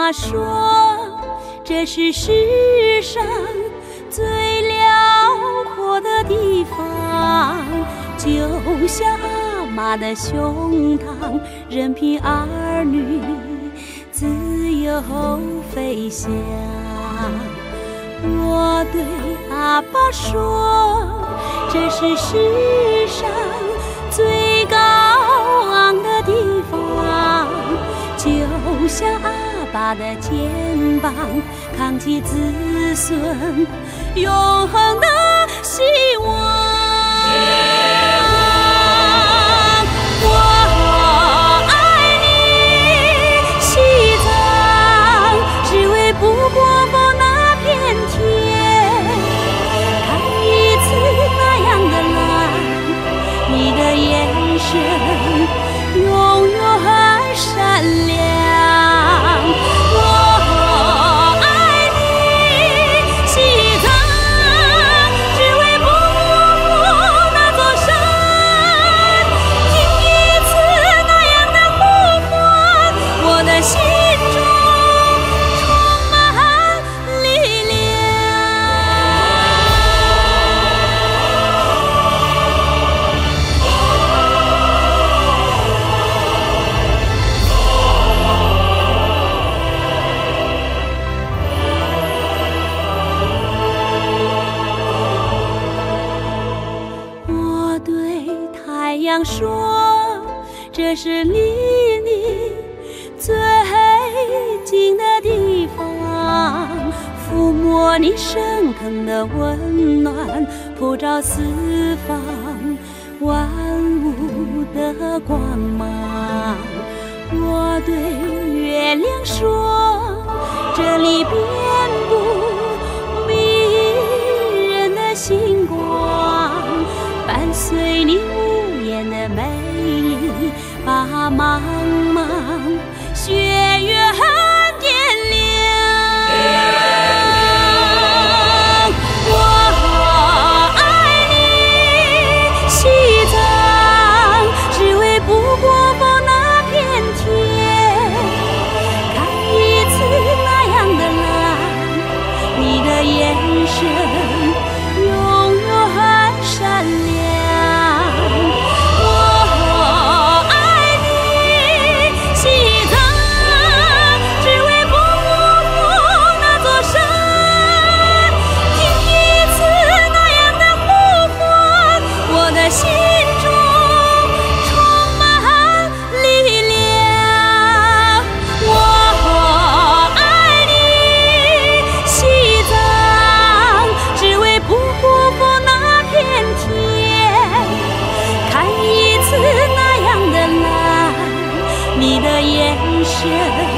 爸说，这是世上最辽阔的地方，就像阿妈的胸膛，任凭儿女自由飞翔。我对阿爸说，这是世上最高昂的地方，就像阿爸的肩膀，扛起子孙永恒的希望。我爱你，西藏，只为不过否那片天，看一次那样的蓝，你的眼神永远闪亮。我爱你，西藏，只为不辜那座山，听一次那样的呼唤，我的心中充满力量。我对太阳说，这是离你最近的地方，抚摸你深坑的温暖，普照四方万物的光芒。我对月亮说，这里遍布迷人的星光，伴随你无言的美丽，把茫茫雪原点亮。我爱你，西藏，只为不过否那片天，看一次那样的蓝，你的眼神永远闪亮。我爱你，西藏，只为不辜那座山，听一次那样的呼唤，我的心中充满力量。我爱你，西藏，只为不辜负那片天，看一次那样的蓝，你的眼神